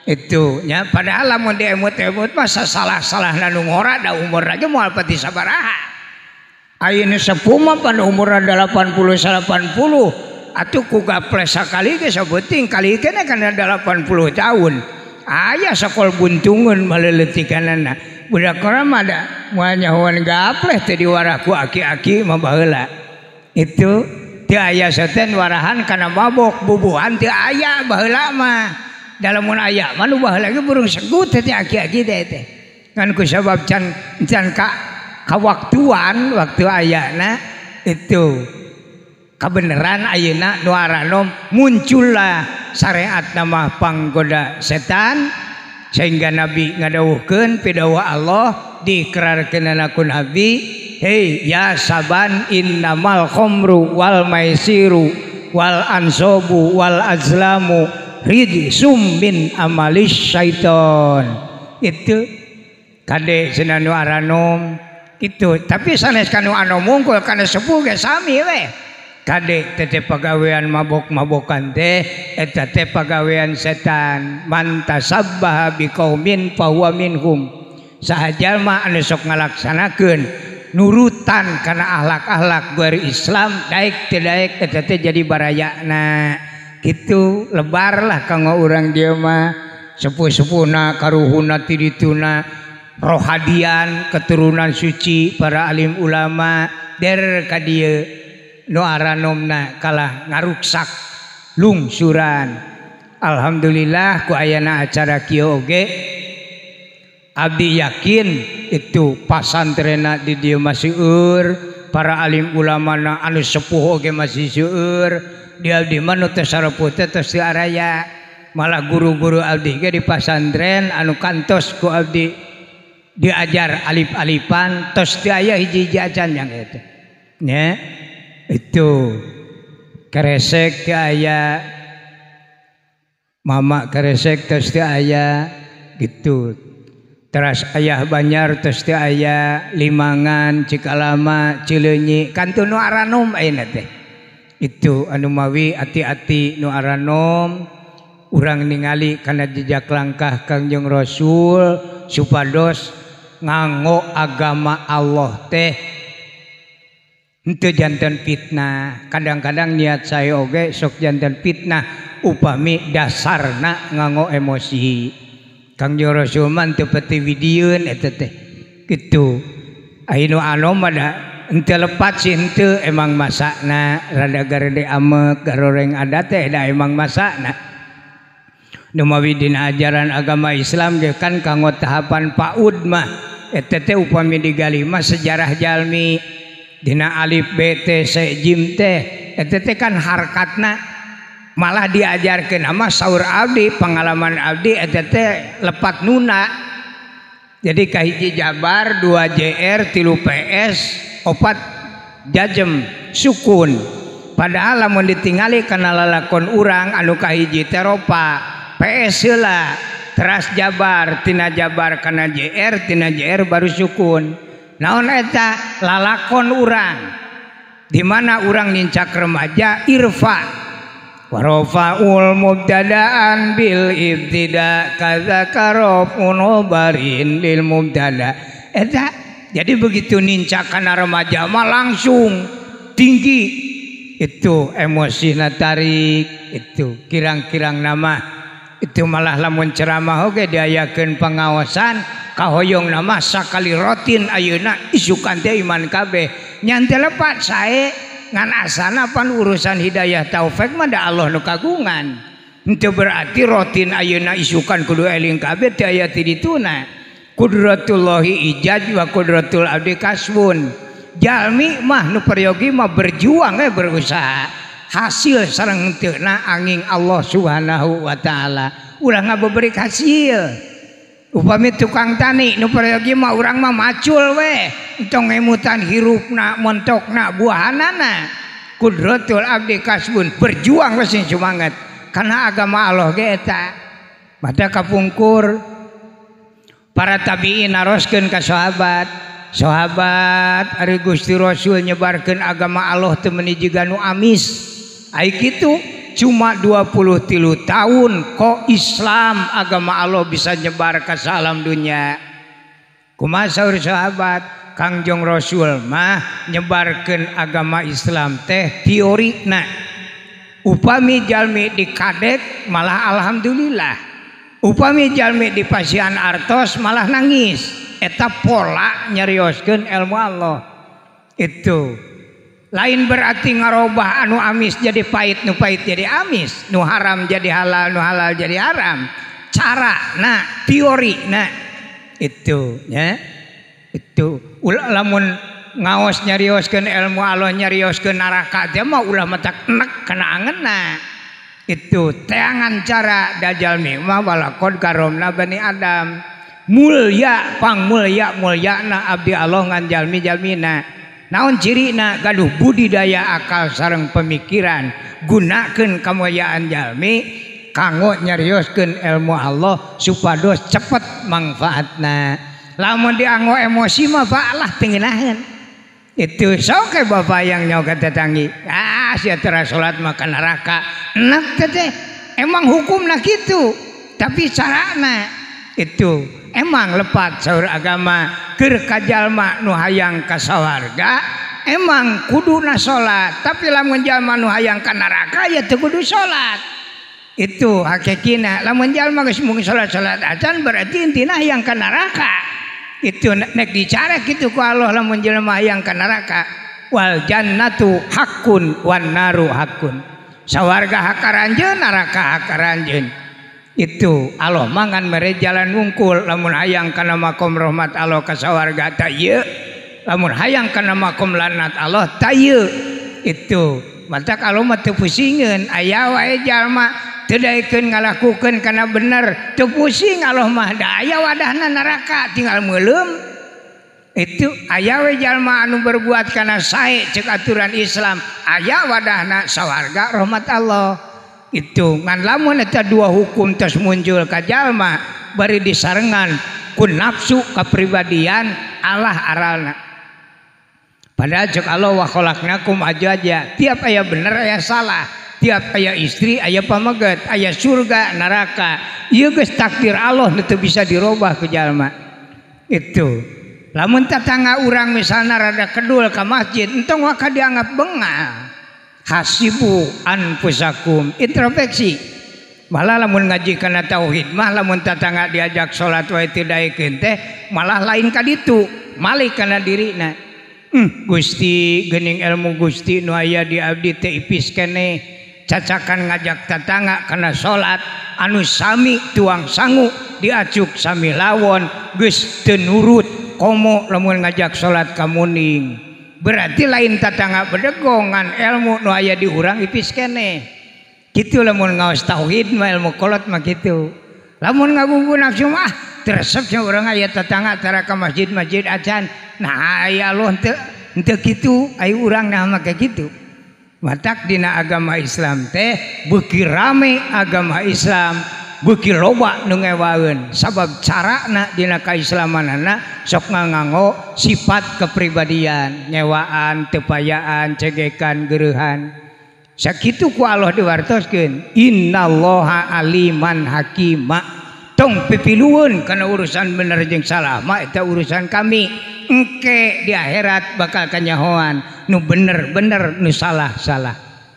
itu nya padahal lamun diemut-emut masa salah-salah nanu ngora da umur lagi moal pati sabaraha ayeuna sepuh mah pan umur delapan puluh delapan puluh atuh ku gaples sakali ge saeuting kali kana kana delapan puluh tahun aya sakol buntungun maleletikanana budak urang mah da moal nyahoan gaples teh diwarah ku aki-aki mah baheula itu teu aya seten warahan kana mabok bubuhan teu aya baheula mah dalam mun aya mah nu baheula ge burung segut teh aki-aki teh teh ngan ku sabab can can ka kawaktuan waktu ayana itu kebenaran ayeuna nu aranom muncullah syariat nama panggoda setan sehingga Nabi ngadawuhkeun pidawa Allah diikrarkeunana ku Nabi hei ya saban innamal khamru wal maisiru wal ansobu wal azlamu rijsum min amalis syaiton itu kade cenah nu aranom itu tapi sanes kanu anu mungkul kana sepuh ge sami we kade teh pagawean mabok-mabokan teh eta teh pagawean setan man tasabbaha biqaumin fahuwa minhum saha mah anu sok ngalaksanakeun nurutan kana akhlak-akhlak bari Islam daek teh daek eta teh jadi barayana gitu lebar lah kanggo urang dia mah sepuh-sepuhna karuhuna ti dituna rohadian keturunan suci para alim ulama der ka dieu nu aranomna kalah ngaruksak lungsuran alhamdulillah ku ayana acara kieu oge abdi yakin itu pasantrenna di dieu masih eur para alim ulama na anu sepuh oge masih seueur di abdi mah teh sarepuh teh tos teu araya malah guru-guru abdi ge di pasantren anu kantos ku abdi diajar alif-alifan tos teu aya hiji-hiji acan yang eta nya itu keresek teu aya mama keresek tos teu aya gitu teras ayah Banjar tos teu aya Limangan Cikalama Cileunyi kantu nu aranom ayeuna teh itu anu mawi hati-hati nu aranom urang ningali kana jejak langkah Kangjeng Rasul supados nganggo agama Allah teh henteu janten fitnah kadang-kadang niat saya oge sok janten fitnah upami dasarna nganggo emosi Kangjeng Rasul mah teu pati widieun eta teh kitu anu anom ada henteu lepat sih henteu emang masakna rada garede amek garoreng adat teh da emang masakna nu mawi dina ajaran agama Islam ge kan kanggo tahapan paud mah eta teh upami digali mah sejarah jalmi dina alif b t c jim teh eta teh kan harkatna malah diajarkeun mah saur abdi pengalaman abdi eta teh lepat nuna jadi kahiji jabar dua j r tilu p s opat jajem sukun padahal lamun ditingali kana lalakon urang anu kahiji teh ropa p s heula teras jabar tina jabar kana j r tina j r baru sukun naon eta lalakon urang di mana urang nincak remaja irfa warofaul mubtadaan bil ibtida kadzakarof unobarin lil mubtada eta jadi begitu nincak kana remaja mah langsung tinggi itu emosi tarik itu kirang-kirang nama itu malah lamun ceramah oge diayakeun pengawasan kahoyong nama sakali rutin ayeuna isukan teh iman kabeh nyan teh lepat sae ngan asana pan urusan hidayah taufik mah da Allah nu kagungan henteu berarti rutin ayeuna isukan kudu eling kabeh teh aya ti dituna kudratullahi ijaj wa kudratul abdi kasbun jalmi mah nu peryogi mah berjuang eh berusaha hasil sareng henteuna angin Allah subhanahu wa ta'ala urang ngabeberi hasil upami tukang tani nu peryogi mah urang mah macul we entong emutan hirupna montokna buahanana kudratul abdi kasbun berjuang we sing semangat karena agama Allah ge eta mata kapungkur para tabiin naroskeun ka sahabat sahabat ari Gusti Rasul nyebarkeun agama Allah teu meuni jiga nu amis ai kitu cuma dua puluh tilu tahun kok Islam agama Allah bisa nyebar ke salam dunia. Kumaha saur sahabat, Kangjeng Rasul mah nyebarkeun agama Islam teh teorina. Upami jalmi dikadek malah alhamdulillah. Upami jalmi di pasian artos malah nangis. Eta pola nyarioskeun ilmu Allah. Itu lain berarti ngarobah anu amis jadi pahit, nu pahit jadi amis, nu haram jadi halal, nu halal jadi haram. Cara nah teori nah itu ya. Itu ulah lamun ngaos nyarioskeun ilmu Allah nyarioskeun neraka teh mah ulah matak enek kana angeunna. Itu teangan cara dajal mah walakod karomna bani Adam. Mulya pang mulya mulyana abdi Allah ngan jalmi-jalmina. Naon cirina gaduh budidaya akal sareng pemikiran, gunakeun kamulyaan jalmi kanggo nyarioskeun ilmu Allah supados cepet manfaatna. Lamun dianggo emosi mah fa'alah tengenaheun. Itu sok ke bapak yang nyoga tetangi. Ah sia teu salat mah ka neraka. Enak teh emang hukumna kitu. Tapi carana itu emang lepat saur agama keur ka jalma nu hayang ka sawarga emang kuduna salat. Tapi lamun jalma nu hayang ka neraka ya teu kudu salat. Itu hakikina. Lamun jalma geus mung salat-salat acan berarti intina hayang ka neraka. Itu nek dicara gitu ku Allah lamun jelema hayang ka neraka. Wal jannatu hakun wan naru hakun. Sawarga hakaranjeun neraka hakaranjeun. Itu Allah mangan mere jalan wungkul lamun hayang kana makom rahmat Allah ka sawarga ta ieu. Lamun hayang kana makom lanat Allah ta ieu. Itu mata kalau mah teu pusingeun aya wae jalma teu daekeun ngalakukeun kana bener teu pusing Allah mah da aya wadahna neraka tinggal meulem. Itu aya we jalma anu berbuat kana sae ceuk aturan Islam aya wadahna sawarga rahmat Allah. Itu ngan lamun eta dua hukum tos muncul ka jalma bari disarengan ku nafsu kapribadian Allah aralna. Padahal cek Allah wa khalaqnakum ajwaja, tiap aya bener aya salah, tiap aya istri aya pameget, aya surga neraka. Ieu geus takdir Allah nu teu bisa dirobah ku jalma. Itu lamun tatangga urang misalna rada kedul ka masjid entong waka dianggap bengal. Hasibu anfusakum, introspeksi. Malah lamun ngaji kana tauhid mah lamun tatangga diajak salat wae teu daekeun teh malah lain ka ditu, malih kana dirina. Hmm, Gusti geuning ilmu Gusti nu aya di abdi teh ipis keneh cacakan ngajak tatangga kana salat anu sami tuang sangu diacuk sami lawon geus teu nurut komo lamun ngajak salat ka muning. Berarti lain tatangga bedegongan ilmu nu aya di urang ipis keneh. Kitu lamun ngaos tauhid mah ilmu kolot mah kitu. Lamun ngagugu nafsu mah teresep nya urang aya tatangga tara ka masjid-masjid acan. Nah aya Allah henteu henteu kitu aya urang nah mah kayak kitu. Matak dina agama Islam teh beuki rame agama Islam, beuki loba nu ngewaeun. Sabab carana dina kaislamanana sok nganggo sifat kepribadian, nyewaan, tepayaan, cegekan, gereuhan. Sakitu ku Allah diwartoskeun, innallaha aliman hakima. Tong pipiluun karena urusan bener jeung salah mah eta urusan kami. Engke di akhirat bakal kanyahoan nu bener-bener nu salah-salah.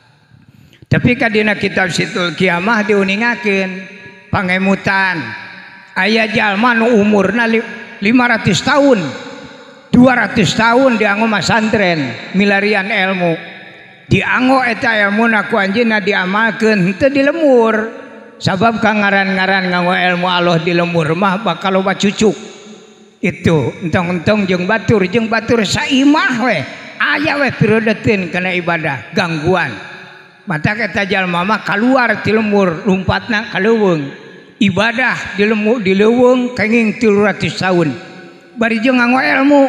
Tapi kadina kitab Situl Kiamah diuningakeun pangemutan aya jalma nu umurna lima ratus tahun, dua ratus tahun dianggo masantren milarian ilmu. Dianggo eta ilmuna ku anjeunna diamalkeun henteu dilemur. Sabab kangaran-ngaran nganggo ilmu Allah di lemur mah bakal loba cucuk. Itu entong-entong jeung batur jeung batur saimah we aya we pirodeteun kana ibadah gangguan. Mata eta jalma mah kaluar ti lemur lumpatna ka leuweung. Ibadah di lemur di leuweung kenging tilu ratus taun. Bari jeung nganggo ilmu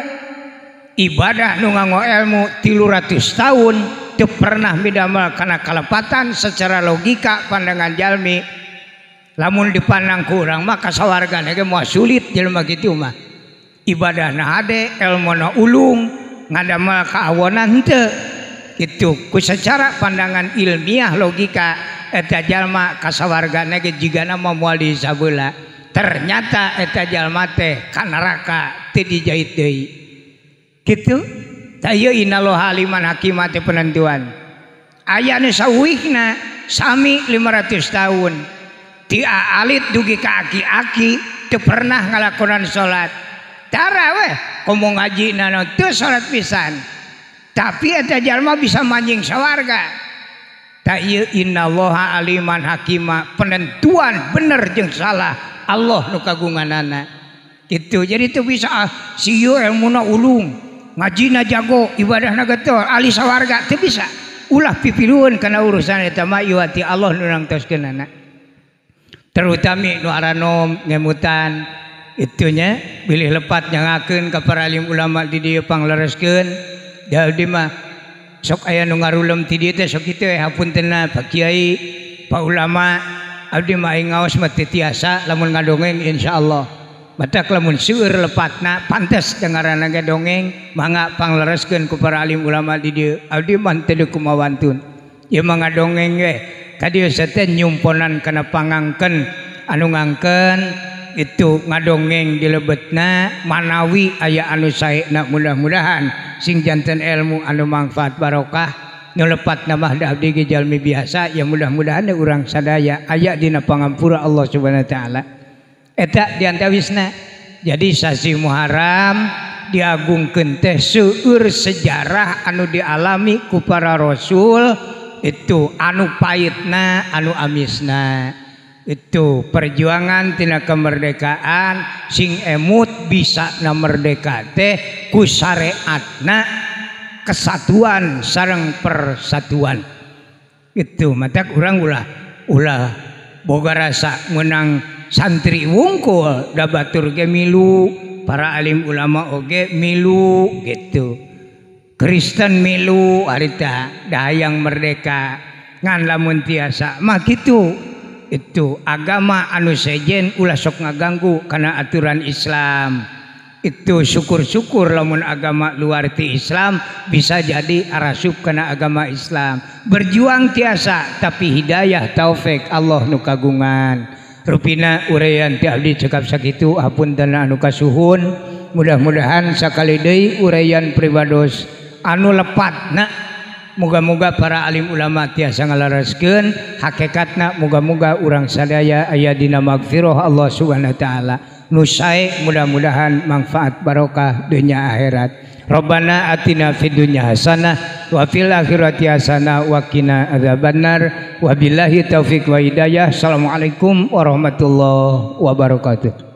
ibadah nu nganggo ilmu tilu ratus taun teu pernah midamel kana kalepatan secara logika pandangan jalmi. Lamun dipandang ku urang mah kasawargana ge moal sulit jelema kitu mah. Ibadahna hade, ilmuna ulung, ngadamel kaawonan henteu. Kitu ku secara pandangan ilmiah logika eta jalma kasawargana ge jigana moal di sabeula ternyata eta jalma teh ka neraka teu dijait deui kitu tah ieu innallaha aliman hakim teh penentuan aya nu sawihna sami lima ratus tahun ti alit dugi ka aki-aki teu pernah ngalakonan salat tara weh komo ngaji nana teu salat pisan tapi eta jalma bisa manjing sawarga ta ieu innallaha aliman hakima penentuan bener jeung salah Allah nu kagunganana gitu jadi teu bisa ah, sieu ilmuna ulung ngajina jago ibadahna getol ahli sawarga teu bisa ulah pipilueun kana urusan eta mah ieu ti Allah nu nangtoskeunana terutami nu aranom ngemutan itunya bilih lepat nyangakeun ka para alim ulama di dieu panglereskeun jadi mah sok aya nu ngarulem ti dieu teh sok kitu hapuntenna Pak Kiai Pak ulama abdi mah aing ngaos mah teu tiasa lamun ngadongeng insyaallah batak lamun seueur lepatna pantes dengaranna ge dongeng mangga panglereskeun ku para alim ulama di dieu abdi mah teu kumawantun ieu mah ngadongeng ge ka dieu teh nyumponan kana pangangkeun anu ngangkeun itu ngadongeng di lebetna manawi aya anu saena mudah-mudahan sing janten ilmu anu manfaat barokah nu lepatna mah da abdi ge jalmi biasa ya mudah-mudahan urang sadaya aya dina pangampura Allah Subhanahu wa taala eta diantawisna jadi sasi Muharram diagungkeun teh seueur sejarah anu dialami ku para rasul itu anu pahitna anu amisna itu perjuangan tina kemerdekaan sing emut bisa na merdeka teh ku syariatna kesatuan sareng persatuan itu matak urang ulah ulah boga rasa menang santri wungkul da batur ge milu para alim ulama oge milu gitu Kristen milu harita dahayang merdeka ngan lamun tiasa mah kitu itu agama anu sejen ulah sok ngaganggu karena aturan Islam itu syukur-syukur lamun agama luar ti Islam bisa jadi arasup kana agama Islam berjuang tiasa tapi hidayah taufik Allah nu kagungan rupina uraian ti abdi cekap sakitu hapunten anu kasuhun mudah-mudahan sakali deui uraian pribados anu lepatna moga-moga para alim ulama tiasa ngalaraskeun hakikatna moga-moga urang sadaya aya dina magfirah Allah Subhanahu wa taala nu sae mudah-mudahan manfaat barokah dunya akhirat Rabbana atina fid dunya hasanah wa fil akhirati hasanah wa qina adzabannar wabillahi taufik wa hidayah assalamualaikum warahmatullahi wabarakatuh.